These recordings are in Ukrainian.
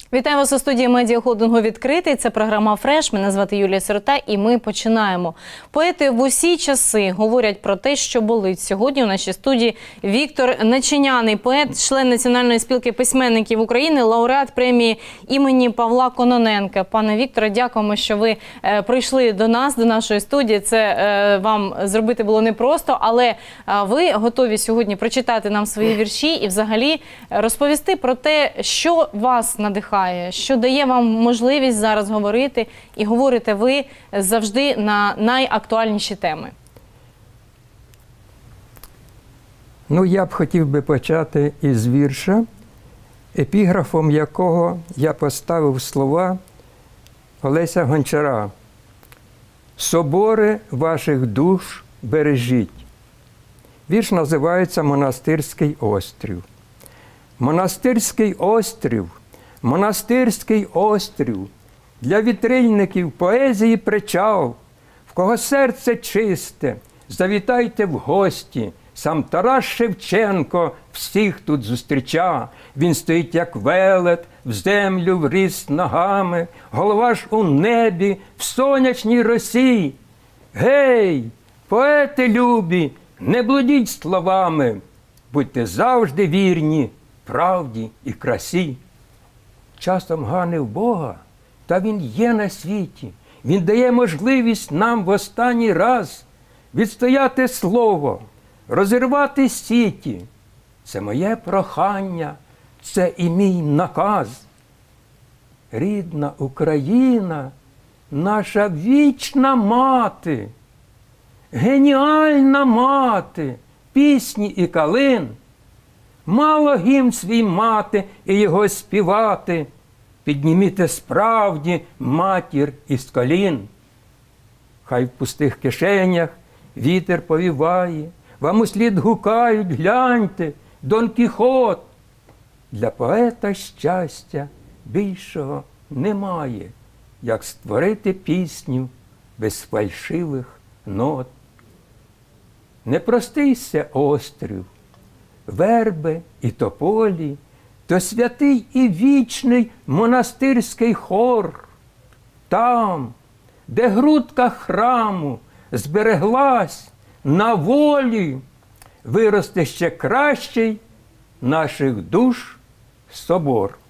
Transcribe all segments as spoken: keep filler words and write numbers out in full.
Вітаю вас у студії медіахолдингу «Відкритий». Це програма «Фреш». Мене звати Юлія Сирота і ми починаємо. Поети в усі часи говорять про те, що болить. Сьогодні у нашій студії Віктор Начиняний, поет, член Національної спілки письменників України, лауреат премії імені Павла Кононенка. Пане Вікторе, дякуємо, що ви е, прийшли до нас, до нашої студії. Це е, вам зробити було непросто, але е, ви готові сьогодні прочитати нам свої вірші і взагалі розповісти про те, що вас надихає. Що дає вам можливість зараз говорити, і говорите ви завжди на найактуальніші теми? Ну, я б хотів би почати із вірша, епіграфом якого я поставив слова Олеся Гончара. «Собори ваших душ бережіть». Вірш називається «Монастирський острів». Монастирський острів, монастирський острів, для вітрильників поезії причал, в кого серце чисте, завітайте в гості, сам Тарас Шевченко всіх тут зустріча. Він стоїть, як велет, в землю вріс ногами, голова ж у небі, в сонячній росі. Гей, поети любі, не блудіть словами, будьте завжди вірні правді і красі. Часом ганив Бога, та Він є на світі. Він дає можливість нам в останній раз відстояти слово, розірвати сіті. Це моє прохання, це і мій наказ. Рідна Україна, наша вічна мати, геніальна мати, пісні і калин. Мало гімн свій мати і його співати, підніміте справді матір із колін. Хай в пустих кишенях вітер повіває, вам услід гукають, гляньте, Дон Кіхот. Для поета щастя більшого немає, як створити пісню без фальшивих нот. Непростий се острів, верби і тополі, то святий і вічний монастирський хор. Там, де грудка храму збереглась на волі, виросте ще кращий наших душ собор.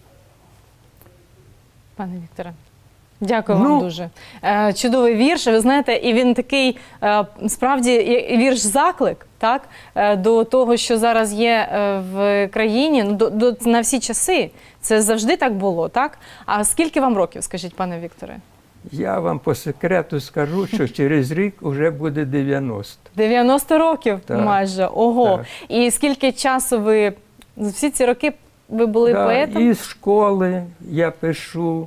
Пане Вікторе, дякую ну, вам дуже. Е, чудовий вірш, ви знаєте, і він такий, е, справді, вірш-заклик, так, е, до того, що зараз є е, в країні, ну, до, до, на всі часи. Це завжди так було, так? А скільки вам років, скажіть, пане Вікторе? Я вам по секрету скажу, що через рік вже буде дев'яносто. дев'яносто років так, майже, ого. Так. І скільки часу ви, всі ці роки ви були да, поетом? Із школи я пишу.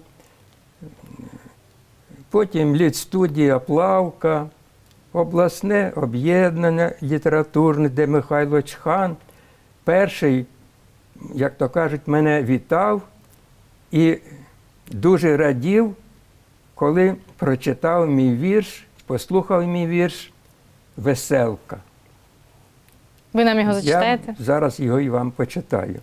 Потім літстудія «Плавка», обласне об'єднання літературне, де Михайло Чхан перший, як то кажуть, мене вітав і дуже радів, коли прочитав мій вірш, послухав мій вірш «Веселка». Ви нам його зачитаєте? Я зараз його і вам почитаю.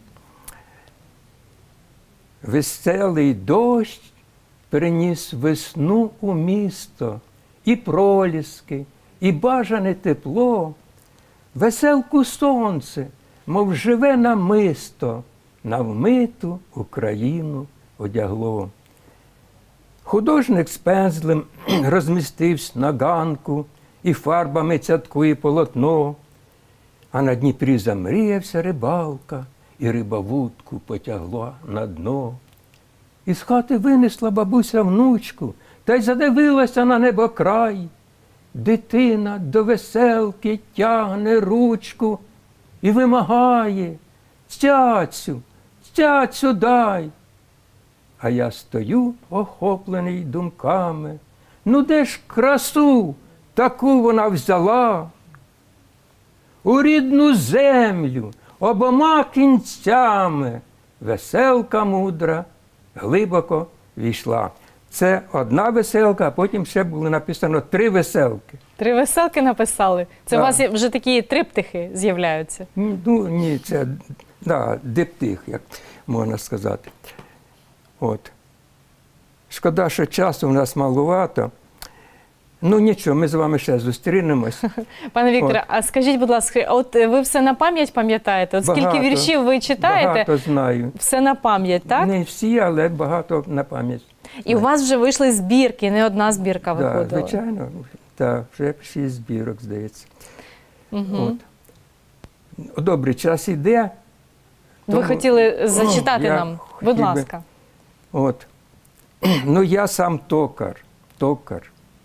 Веселий дощ приніс весну у місто, і проліски, і бажане тепло. Веселку сонце, мов живе намисто, на вмиту Україну одягло. Художник з пензлем розмістився на ганку, і фарбами цяткує полотно. А на Дніпрі замріявся рибалка, і риба вудку потягла на дно. Із хати винесла бабуся внучку, та й задивилася на небокрай. Дитина до веселки тягне ручку і вимагає: «Цяцю, цяцю дай!» А я стою, охоплений думками. Ну де ж красу таку вона взяла? У рідну землю обома кінцями веселка мудра глибоко війшла. Це одна веселка, а потім ще було написано три веселки. Три веселки написали? Це да. У вас вже такі триптихи з'являються? Ну, ні, це да, диптих, як можна сказати. От. Шкода, що часу у нас малувато. Ну нічого, ми з вами ще зустрінемось. Пане Вікторе, а скажіть, будь ласка, от ви все на пам'ять пам'ятаєте? От скільки Багато, віршів ви читаєте? Багато знаю. Все на пам'ять, так? Не всі, але багато на пам'ять. І у вас вже вийшли збірки, не одна збірка Да, виходила. звичайно, так, вже шість збірок, здається. Угу. От. Добре, час іде. Ви тому- хотіли зачитати Я нам? Будь хотів би- ласка. От. Ну, я сам токар, токар.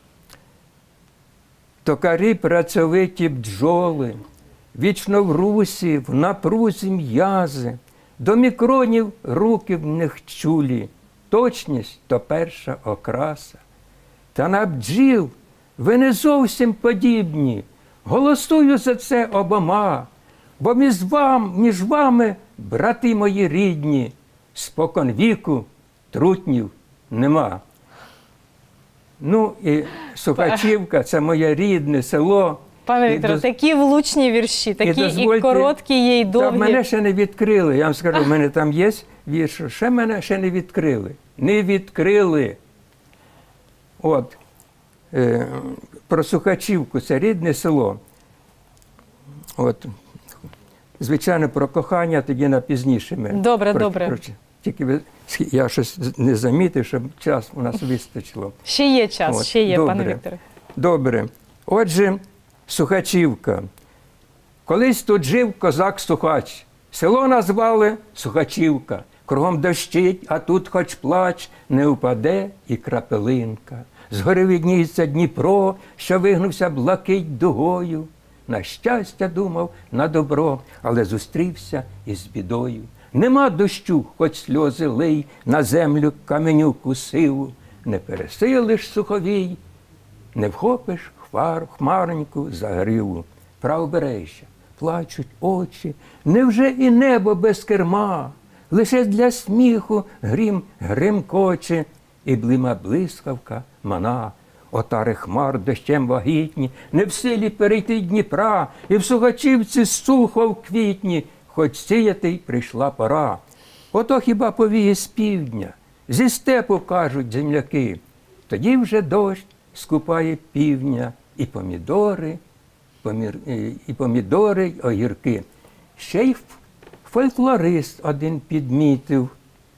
Токарі працьовиті бджоли, вічно в русі, в напрузі м'язи, до мікронів руки в них чулі, точність то перша окраса. Та на бджіл ви не зовсім подібні, голосую за це обома, бо між, вам, між вами, брати мої рідні, спокон віку трутнів нема. Ну і Сухачівка – це моє рідне село. Пане І Вікторе, доз- такі влучні вірші, такі і, дозвольте- короткі є, і Та довгі. мене ще не відкрили. Я вам скажу, в мене там є вірш. Ще мене ще не відкрили. Не відкрили. От. Е, про Сухачівку. Це рідне село. От. Звичайно, про кохання тоді на пізніше. Ми. Добре, Про- добре. про- тільки ви- я щось не замітив, щоб час у нас вистачило. Ще є час, От, ще є, пане добре. Вікторе. Добре. Отже, Сухачівка. Колись тут жив козак-сухач. Село назвали Сухачівка. Кругом дощить, а тут хоч плач, не упаде і крапелинка. Згори видніється Дніпро, що вигнувся блакить дугою. На щастя думав, на добро, але зустрівся із бідою. Нема дощу, хоч сльози лий, на землю каменюку сиву. Не пересилиш суховій, не вхопиш хмар, хмареньку за гриву. Правобережжя, плачуть очі, невже і небо без керма? Лише для сміху грім гримкоче, і блима блискавка мана. Отари хмар дощем вагітні, не в силі перейти Дніпра, і в Сухачівці сухо в квітні, хоч сіяти й прийшла пора. Ото хіба повіє з півдня, зі степу, кажуть земляки, тоді вже дощ скупає півдня, і помідори, помір, і помідори, й огірки. Ще й фольклорист один підмітив,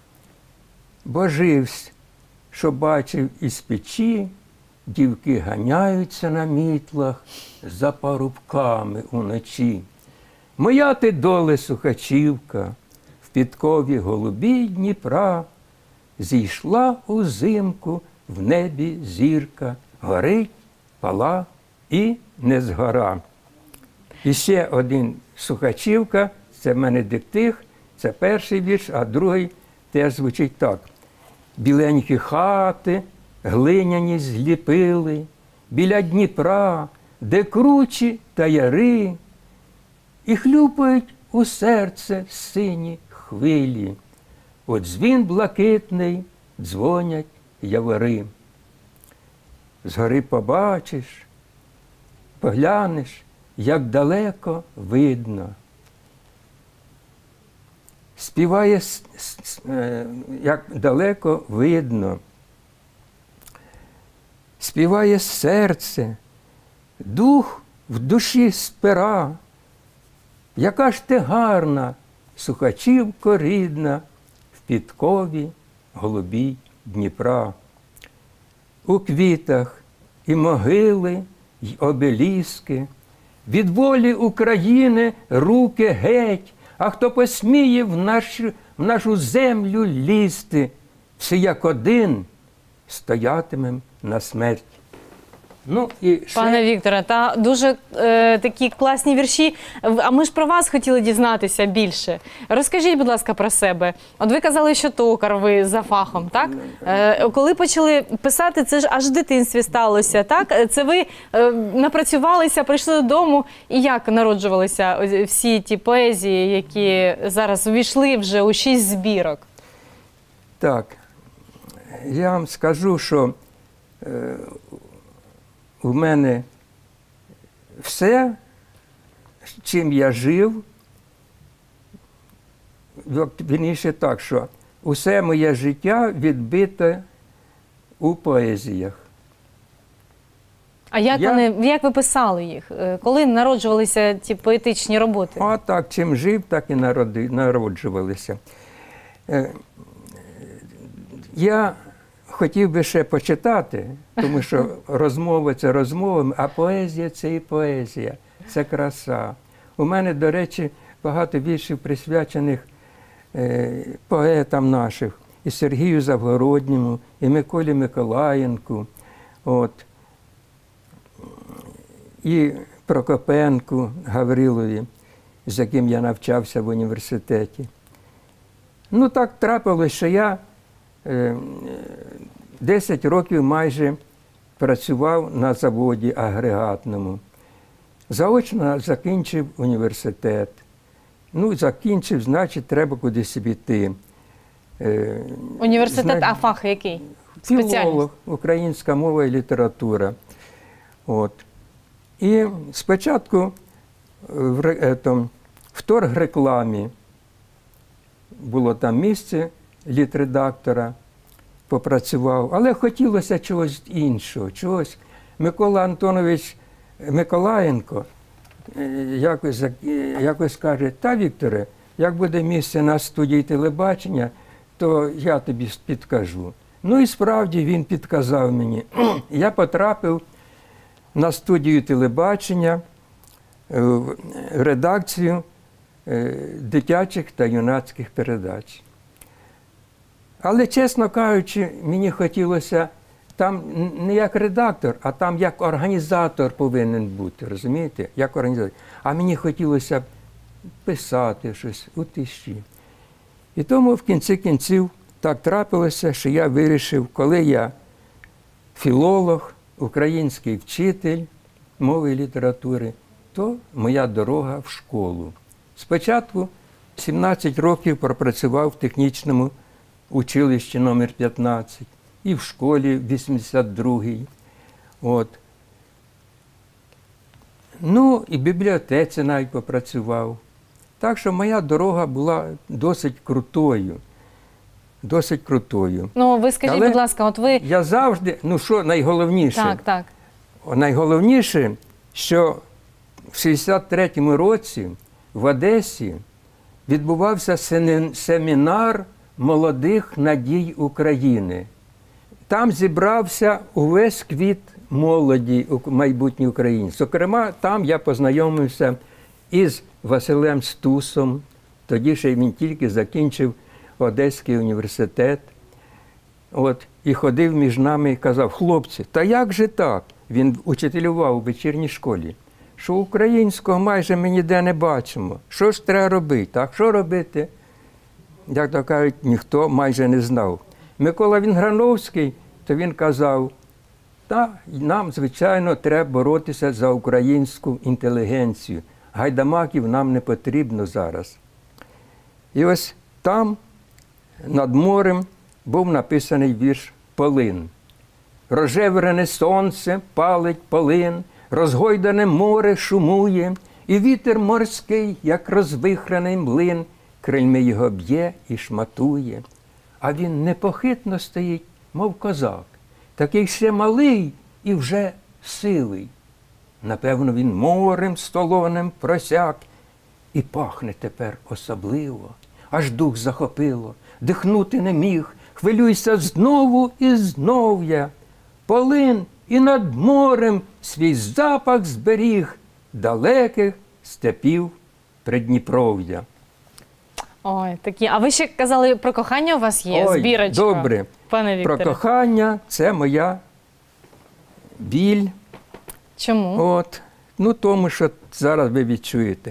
боживсь, що бачив із печі, дівки ганяються на мітлах за парубками уночі. Моя ти доле Сухачівка, в підкові голубій Дніпра, зійшла узимку в небі зірка, горить, пала і не згора. І ще один Сухачівка, це в мене диктих, це перший вірш, а другий теж звучить так. Біленькі хати, глиняні зліпили, біля Дніпра, де кручі та яри, і хлюпають у серце сині хвилі. От дзвін блакитний, дзвонять явори. Згори побачиш, поглянеш, як далеко видно. Співає, як далеко видно. Співає серце, дух в душі спира. Яка ж ти гарна, Сухачівко рідна, в підкові голубій Дніпра. У квітах і могили, й обеліски, від волі України руки геть, а хто посміє в нашу, в нашу землю лізти, всі як один стоятимем на смерть. Ну, і ще... Пане Вікторе, та дуже е, такі класні вірші. А ми ж про вас хотіли дізнатися більше. Розкажіть, будь ласка, про себе. От ви казали, що токар ви за фахом, так? Е, коли почали писати, це ж аж в дитинстві сталося, так? Це ви е, напрацювалися, прийшли додому, і як народжувалися всі ті поезії, які зараз увійшли вже у шість збірок? Так, я вам скажу, що е, у мене все, чим я жив, вірніше так, що усе моє життя відбите у поезіях. А як, Я- вони, як ви писали їх? Е, Коли народжувалися ті поетичні роботи? А так, чим жив, так і народи, народжувалися. Е, Я хотів би ще почитати, тому що розмова – це розмова, а поезія – це і поезія, це краса. У мене, до речі, багато віршів присвячених е, поетам наших, і Сергію Завгородньому, і Миколі Миколаєнку, от, і Прокопенку Гаврилові, з яким я навчався в університеті. Ну, так трапилось, що я е, десять років майже працював на заводі агрегатному. Заочно закінчив університет. Ну, закінчив, значить, треба кудись піти. Е, Університет, зна- а фах який? Філолог, Спеціальність? українська мова і література. От. І спочатку в, ре- етом, в торгрекламі було там місце літредактора, попрацював, але хотілося чогось іншого, чогось. Микола Антонович Миколаєнко е, якось, е, якось каже: та, Вікторе, як буде місце на студії телебачення, то я тобі підкажу. Ну і справді він підказав мені. Я потрапив на студію телебачення, е, в редакцію е, дитячих та юнацьких передач. Але, чесно кажучи, мені хотілося там не як редактор, а там як організатор повинен бути, розумієте? Як організатор. А мені хотілося писати щось у тиші. І тому в кінці кінців так трапилося, що я вирішив, коли я філолог, український вчитель мови і літератури, то моя дорога в школу. Спочатку сімнадцять років пропрацював в технічному училищі номер п'ятнадцять і в школі вісімдесят другій. От. Ну, і в бібліотеці навіть попрацював. Так що моя дорога була досить крутою. Досить крутою. Ну, ви скажіть, Але будь ласка, от ви... Я завжди, ну що найголовніше? Так, так. Найголовніше, що в шістдесят третьому році в Одесі відбувався сени- семінар молодих надій України. Там зібрався увесь квіт молоді у- майбутній українці. Зокрема, там я познайомився із Василем Стусом, тоді ще він тільки закінчив Одеський університет. От, і ходив між нами і казав: хлопці, та як же так? Він учителював у вечірній школі, що українського майже ми ніде не бачимо. Що ж треба робити? Так, що робити? Як то кажуть, ніхто майже не знав. Микола Вінграновський, то він казав: та нам, звичайно, треба боротися за українську інтелігенцію. Гайдамаків нам не потрібно зараз. І ось там, над морем, був написаний вірш «Полин». Рожеврене сонце палить полин, розгойдане море шумує, і вітер морський, як розвихрений млин, крильми його б'є і шматує. А він непохитно стоїть, мов козак, такий ще малий і вже силий. Напевно, він морем столонем просяк, і пахне тепер особливо, аж дух захопило, дихнути не міг, хвилюйся знову і знов я. Полин і над морем свій запах зберіг далеких степів Придніпров'я. Ой, такі. А ви ще казали, про кохання у вас є Ой, збірочка? добре. Пане Вікторе. Про кохання – це моя біль. Чому? От. Ну, тому, що зараз ви відчуєте.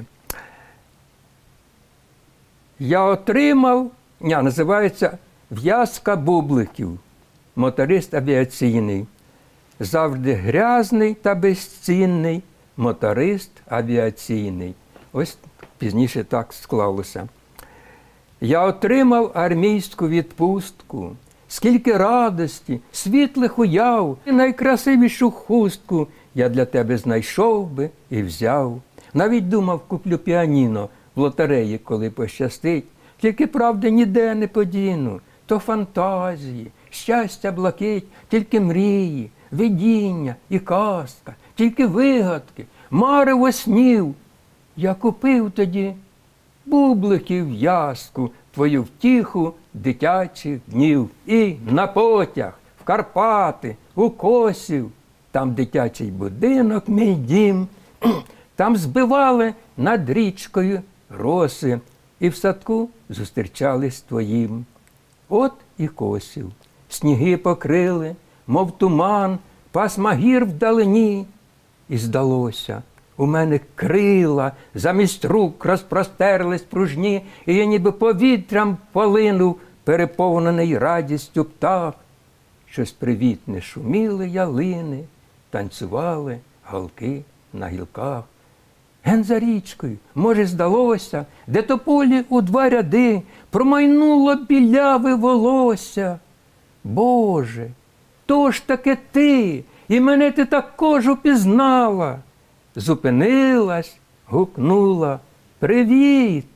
Я отримав, ні, називається «В'язка бубликів», моторист авіаційний. Завжди грязний та безцінний моторист авіаційний. Ось пізніше так склалося. Я отримав армійську відпустку, скільки радості, світлих уяв, і найкрасивішу хустку я для тебе знайшов би і взяв. Навіть думав, куплю піаніно в лотереї, коли пощастить, тільки правди ніде не подіну. То фантазії, щастя блакить, тільки мрії, видіння і казка, тільки вигадки, марево снів. Я купив тоді бубликів в'язку, твою втіху дитячих днів. І на потяг, в Карпати, у Косів, там дитячий будинок, мій дім. Там збивали над річкою роси, і в садку зустрічались твоїм. От і Косів, сніги покрили, мов туман, пасма гір вдалині. І здалося, у мене крила замість рук розпростерлись пружні, і я ніби повітрям полинув, переповнений радістю птах. Щось привітне шуміли ялини, танцювали галки на гілках. Ген за річкою, може, здалося, де тополі у два ряди промайнуло біляве волосся. Боже, то ж таки ти, і мене ти також упізнала. Зупинилась, гукнула «Привіт!»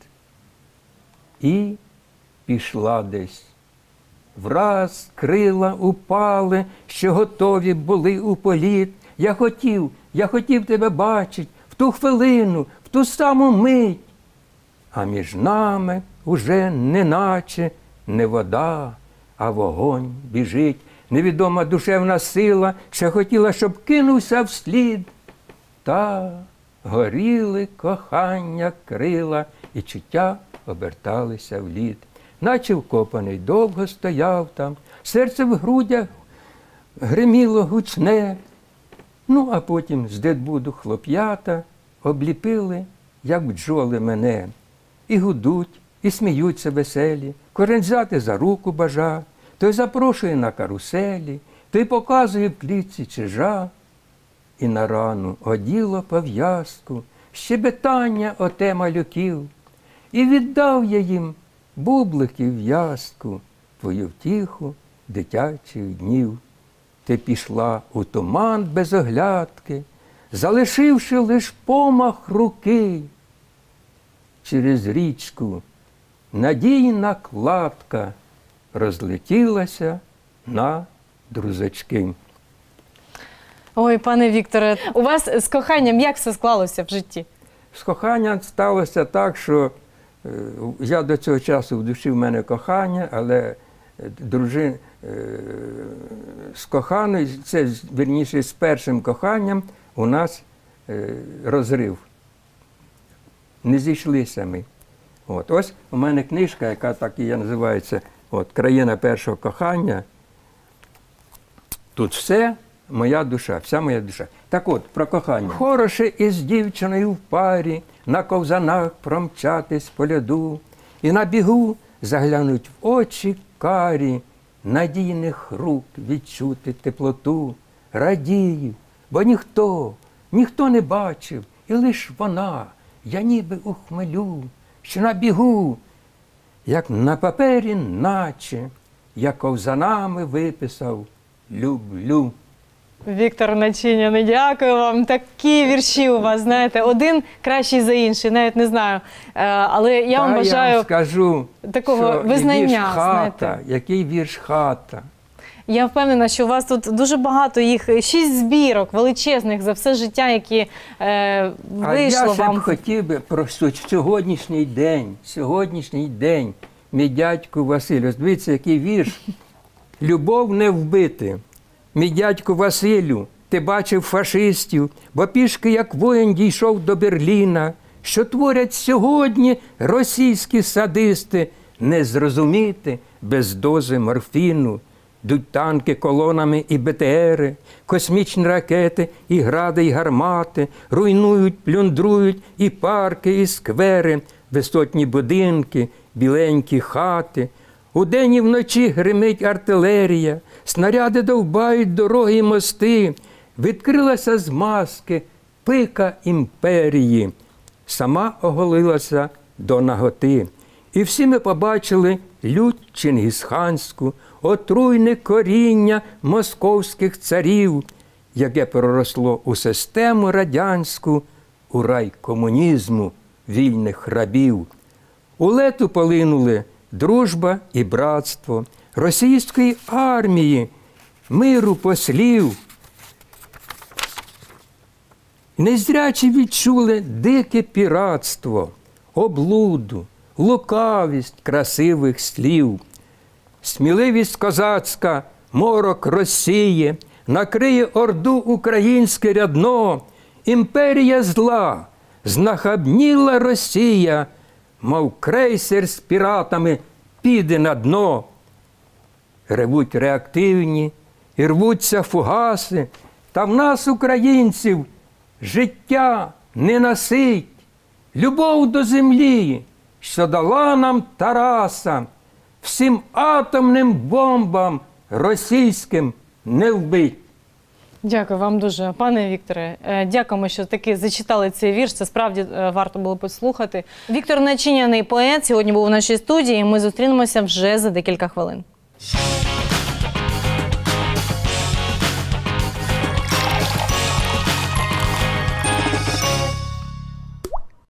і пішла десь. Враз крила упали, що готові були у політ. Я хотів, я хотів тебе бачить в ту хвилину, в ту саму мить. А між нами уже неначе не вода, а вогонь біжить. Невідома душевна сила, що хотіла, щоб кинувся вслід. Та горіли кохання крила, і чуття оберталися в лід. Наче вкопаний довго стояв там, серце в грудях гриміло гучне. Ну, а потім з дедбуду хлоп'ята обліпили, як бджоли мене. І гудуть, і сміються веселі, кожен взяти за руку бажа. Той запрошує на каруселі, той показує в клітці чижа. І на рану оділо пов'язку, щебетання оте малюків. І віддав я їм бубликів в'язку, твою втіху дитячих днів. Ти пішла у туман без оглядки, залишивши лиш помах руки. Через річку надійна кладка розлетілася на друзочки. Ой, пане Вікторе, у вас з коханням як все склалося в житті? З коханням сталося так, що е, я до цього часу в душі в мене кохання, але дружина е, з коханою, це, вірніше, з першим коханням у нас е, розрив. Не зійшлися ми. От. Ось у мене книжка, яка так і називається от, «Країна першого кохання». Тут все моя душа, вся моя душа. Так от, про кохання. Хороше із дівчиною в парі, на ковзанах промчатись по льоду, і на бігу заглянуть в очі карі, надійних рук відчути теплоту. Радію, бо ніхто, ніхто не бачив, і лиш вона, я ніби у хмелю, що на бігу, як на папері наче, я ковзанами виписав «люблю». Віктор Начиняний, дякую вам. Такі вірші у вас, знаєте, один кращий за інший, навіть не знаю. Але я Та вам бажаю я вам скажу, такого що визнання. Вірш хата, знаєте. який вірш хата. Я впевнена, що у вас тут дуже багато їх, шість збірок величезних за все життя, які е, вийшло а я ще вам. б хотів би про сьогоднішній день, сьогоднішній день, мій дядьку Василю. Дивіться, який вірш. Любов не вбити. Мій дядьку Василю, ти бачив фашистів, бо пішки, як воїн, дійшов до Берліна. Що творять сьогодні російські садисти, не зрозуміти без дози морфіну. Йдуть танки колонами і Б Т Ери, космічні ракети, і гради, і гармати, руйнують, плюндрують і парки, і сквери, висотні будинки, біленькі хати. Удень і вночі гримить артилерія, снаряди довбають дороги і мости. Відкрилася з маски пика імперії, сама оголилася до наготи. І всі ми побачили лють чингісханську, отруйне коріння московських царів, яке проросло у систему радянську, у рай комунізму вільних рабів. У лету полинули дружба і братство російської армії, миру послів. Незрячі відчули дике піратство, облуду, лукавість красивих слів. Сміливість козацька, морок Росії, накриє орду українське рядно. Імперія зла, знахабніла Росія, мов крейсер з піратами піде на дно. Ревуть реактивні і рвуться фугаси, та в нас, українців, життя не насить. Любов до землі, що дала нам Тараса, всім атомним бомбам російським не вбить. Дякую вам дуже, пане Вікторе. Дякуємо, що таки зачитали цей вірш. Це справді варто було послухати. Віктор Начиняний, поет, сьогодні був у нашій студії. Ми зустрінемося вже за декілька хвилин.